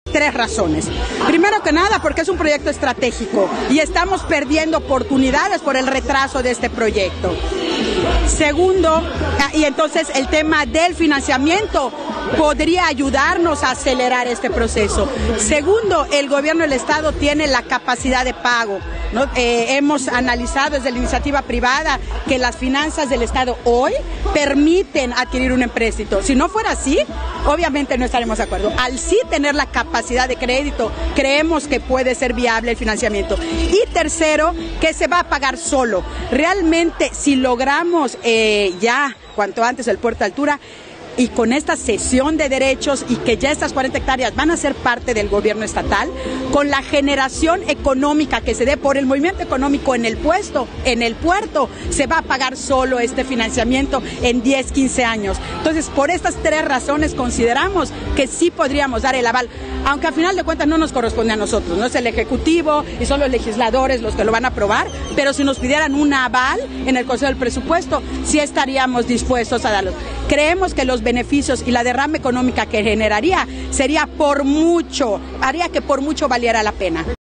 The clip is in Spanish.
Tres razones. Primero que nada, porque es un proyecto estratégico y estamos perdiendo oportunidades por el retraso de este proyecto. Segundo, y entonces el tema del financiamiento podría ayudarnos a acelerar este proceso. Segundo, el gobierno del Estado tiene la capacidad de pago, ¿no? Hemos analizado desde la iniciativa privada que las finanzas del Estado hoy permiten adquirir un empréstito. Si no fuera así, obviamente no estaremos de acuerdo. Al sí tener la capacidad de crédito, creemos que puede ser viable el financiamiento. Y tercero, que se va a pagar solo. Realmente, si logramos ya cuanto antes el puerto de altura, y con esta cesión de derechos y que ya estas 40 hectáreas van a ser parte del gobierno estatal, con la generación económica que se dé por el movimiento económico en el puerto, se va a pagar solo este financiamiento en 10, 15 años. Entonces, por estas tres razones consideramos que sí podríamos dar el aval, aunque a final de cuentas no nos corresponde a nosotros, no es el Ejecutivo y son los legisladores los que lo van a aprobar, pero si nos pidieran un aval en el Consejo del Presupuesto, sí estaríamos dispuestos a darlo. Creemos que los beneficios y la derrama económica que generaría sería por mucho, haría que por mucho valiera la pena.